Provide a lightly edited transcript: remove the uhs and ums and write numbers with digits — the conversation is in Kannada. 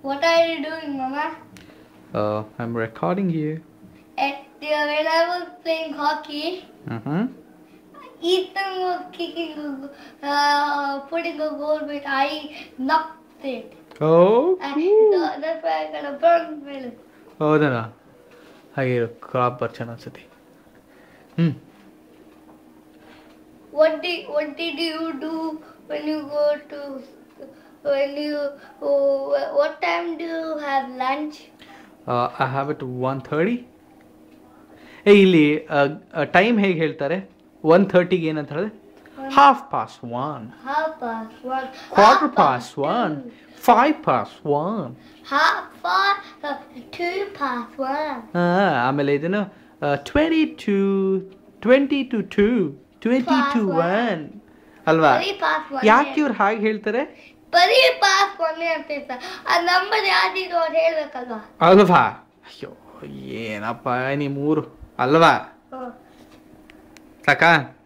What are you doing, Mama? I'm recording you. When I was playing hockey, Ethan was kicking, putting a goal, but I knocked it. Oh, So that's why I got a bronze medal. ಹೌದಾ ಹಾಗೆ ಕ್ರಾಪ್ ಬರ್ಚನ್ ಅನ್ಸುತ್ತೆ. What did you do when you go to what time do you have lunch? I have it 1:30. ಇಲ್ಲಿ ಟೈಮ್ ಹೇಗೆ ಹೇಳ್ತಾರೆ? 1:30ಗೆ ಏನಂತ ಹೇಳಿದ್ರೆ 1:30. 1:30. 1:15. 1:05. 2:01. ಆಮೇಲೆ ಇದನ್ನು 20 to 2. 20 to 1 ಅಲ್ವಾ? ಯಾಕೆ ಇವ್ರು ಹಾಗೆ ಹೇಳ್ತಾರೆ? ಬರೀ ಪಾಸ್ ಕೊನೆ ಅಂತ ಆ ನಂಬರ್ ಯಾವ್ದಿದು ಅವ್ರು ಹೇಳ್ಬೇಕಲ್ವಾ? ಅಲ್ವಾ? ಅಯ್ಯೋ ಏನಪ್ಪ ನೀ ಮೂರು ಅಲ್ವಾ? ಸಾಕಾ?